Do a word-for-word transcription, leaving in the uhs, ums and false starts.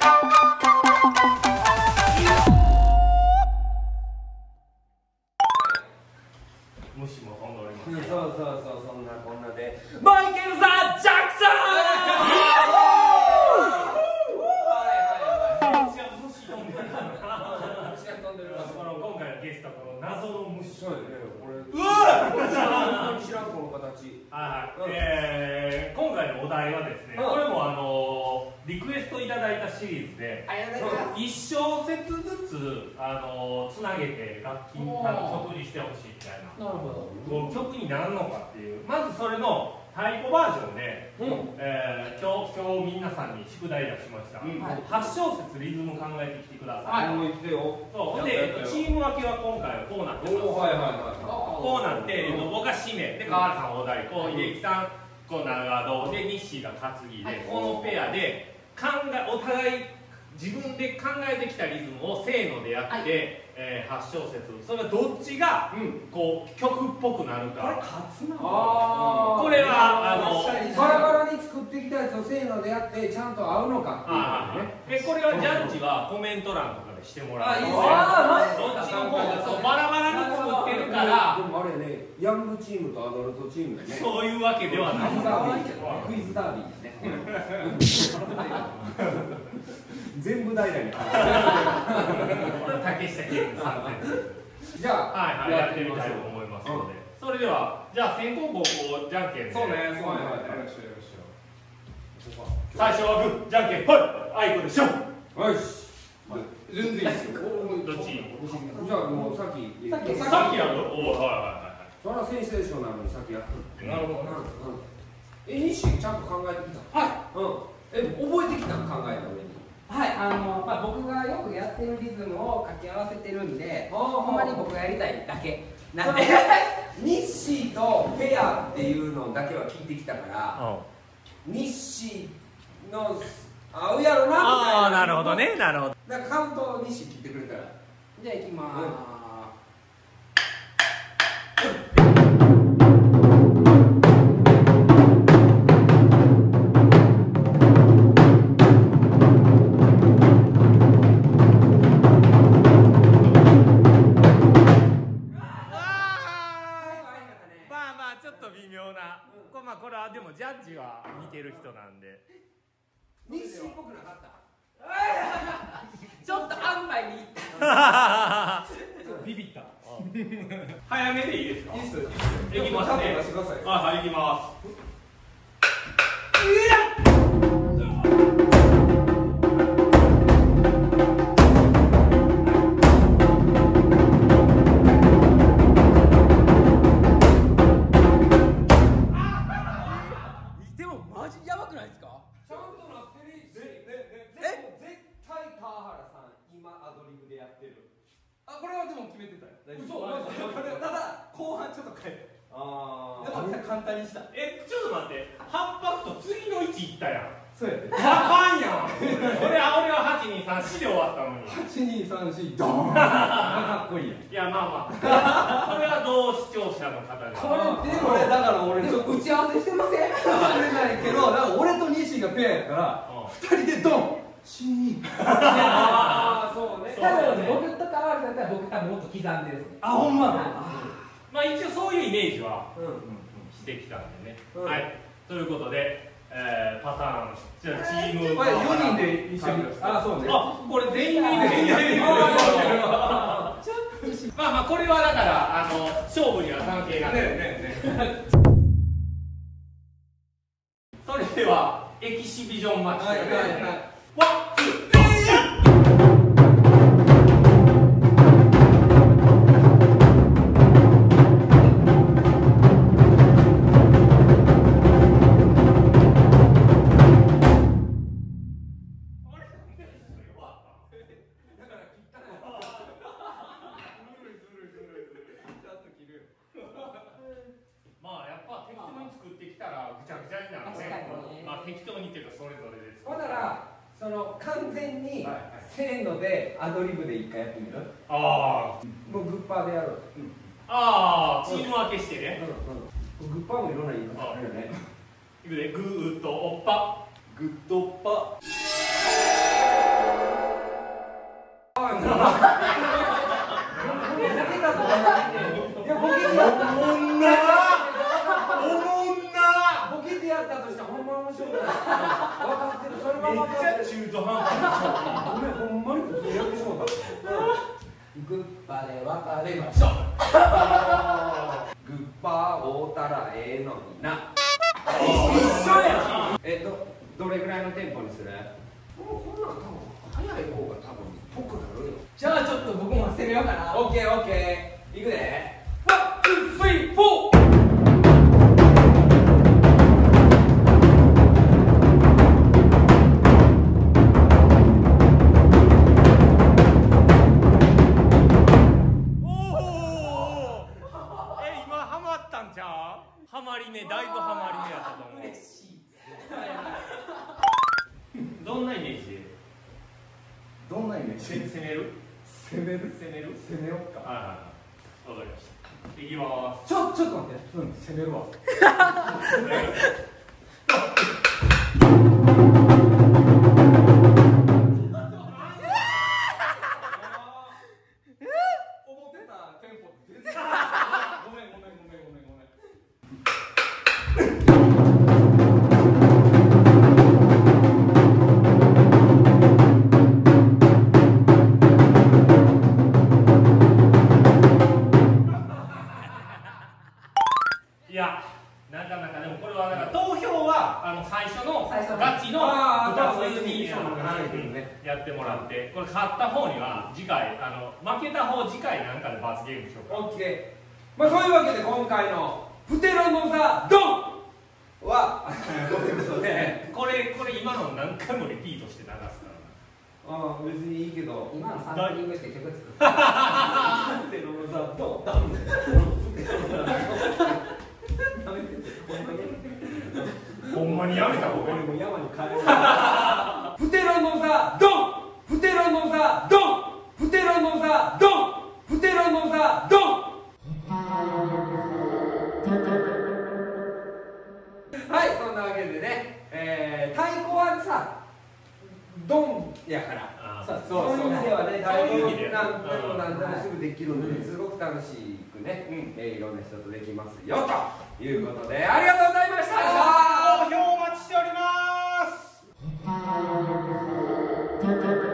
虫も飛んでおります。 そうそうそう、そんなこんなでマイケル・ザ・ジャクソン。 今回のゲストこの謎の虫。 うわっ知らんこの形。 はい、えー、今回のお題はですね、これもあのリクエストいただいたシリーズでいっ小節ずつあのつなげて楽器なんか曲にしてほしいみたいな。なるほど。曲になるのかっていう、まずそれの太鼓バージョンで、うん、えー、今日今日皆さんに宿題出しました。うん、はち小節リズム考えてきてください。はい、そうでチーム分けは今回はこうなってます。はいはいはい。こうなって、僕が締めで川原さんお題、こう秀樹さんこう長胴で西が担ぎで、このペアで考えお互い自分で考えてきたリズムをせーのでやって、えー、はち小節、それはどっちがこう曲っぽくなるか。これ勝つな。これはあのバラバラに作ってきたやつをせーのでやってちゃんと合うのかっていうね。 でこれはジャッジはコメント欄とかでしてもらう。 あ、いいですね。 どっちの方がそうバラバラに作ってるから。でもあれね、ヤングチームとアダルトチームでね。 そういうわけではない。 クイズダービーですね。全部平らに。 竹下圭吾さん。 じゃあ、 はいはい、やってみたいと思いますので。それでは、じゃあ先攻後攻じゃんけんで。 そうね、そうね。 最初はグー、じゃんけん、はい、あいこでしょ。 よし。全然いいですよ。 どっち？ じゃあもうさっき。 さっきさっきやる？おお、はいはいはい。 それはセンセーショナルにさっきやった。 なるほど。 え、西ちゃんと考えてきた。はい。うん。え、覚えてきたの考えた上に。 はい、あの、まあ、僕がよくやってるリズムを掛け合わせてるんで、ほんまに僕がやりたいだけなんで。 ニッシーとペアっていうのだけは聞いてきたから、ニッシーの合うやろなみたいな。 ああ、なるほどね、なるほど。 だからカウントをニッシー切ってくれたら。 じゃあ行きまーす。 まあこれはでもジャッジは見てる人なんで。 ニッシーっぽくなかった。 ちょっと安牌にいった。 ビビった。早めでいいですか。いいっす。いきますね。あ、はい、いきます。 あ、これはでも決めてたよ。嘘。ただ後半ちょっと変えた。ああ。でも簡単にした。 え、ちょっと待って。はっぱくと次の位置いったやん。 そうやで。 あかんやん。俺は俺ははちにさんしで終わったのに。 はちにさんしドーン。かっこいいやん。 いやまあまあ。これはどう視聴者の方で。 これでも俺だから俺ちょっと打ち合わせしてません。忘れないけど、だから俺と西がペアやから二人でドン。シーン。ああ、そうね。多分僕と川原さんだったら僕多分もっと刻んでる。あ、ほんま。 まあ一応そういうイメージはしてきたんでね。はい。ということで、えー、パターンじゃあチームよにんで一緒に。あ、そうね。 あ、これ全員で全員で。まあまあこれはだからあの勝負には関係ない。ねねね。それではエキシビジョンマッチ。はいはいはい。ワン、ツー、スリー。まあやっぱ適当に作ってきたらぐちゃぐちゃになるね。まあ適当にっていうかそれぞれです。 ほんならその完全にせーのでアドリブで一回やってみる。ああ。もうグッパーでやろう。 ああ、チーム分けしてね。 グッパーもいろんな言い方あるよね。 いくで、グーとおっぱ。 グッドッパ。 ままめっちゃ中途半端。 ごめん、ほんまに普通にやってしまった。 グッパで別れましょう。 グッパー会うたらええのにな。 一緒やん。 え、ど、どれぐらいのテンポにする？もうこんなん多分早い方が多分ぽくなるよ。 じゃあちょっと僕も攻めようかな。 オッケーオッケー。いくで。ワン、ツー、スリー、フォー。 ハマり目、だいぶハマり目やったと思う。 嬉しい。 どんなイメージ？ どんなイメージ？ 攻める？ 攻める？ 攻める？ 攻めよっか。 はいはいはい。わかりました。いきます。 ちょ、ちょっと待って。うん、攻めるわ。思ってたテンポ全然。ごめんごめんごめんごめんごめん。 いや、なかなかでもこれはなんか投票はあの最初の最初のガチのあーふたつにそうなんねやってもらって、これ勝った方には次回あの負けた方次回なんかで罰ゲームしようか。 オッケー。まあそういうわけで今回のプテロノザドンはごめんなさいね。 これこれ今の何回もリピートして流すから。 ああ別にいいけど。 今のサンプリングして曲作る。 プテロノザドンダン。 ほんまにやめた方がいい。 俺も山に帰る。プテロノザドン。プテロノザドン。プテロノザドン。プテロノザドン。はい、そんなわけでね、えー、太鼓はさ、ドンやから、 そうそういう意味ではね、太鼓そういう意味でなんでもなんでもすぐできるので、すごく楽しくね、えーいろんな人とできますよということで、ありがとうございました。 投票お待ちしております。